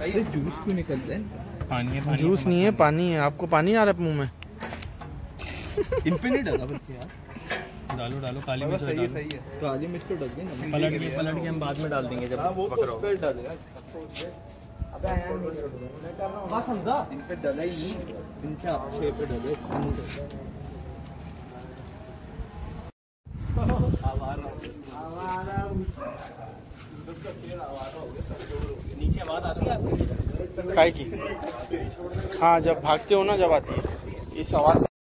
Juice क्यों निकलता है? पानी है। जूस नहीं है, पानी है। आपको पानी आ रहा है मुंह में? इन पे नहीं डाला बल्कि यार। डालो डालो, काली मिर्च सही है सही है। काली मिर्च तो डल गई ना। पलट के हम बाद में डाल देंगे जब पकड़ो। समझा इन पे डला ही नहीं, इनसे अच्छे पे डले। नीचे आवाज आती है आपकी? काय की? हाँ, जब भागते हो ना, जब आती है इस आवाज।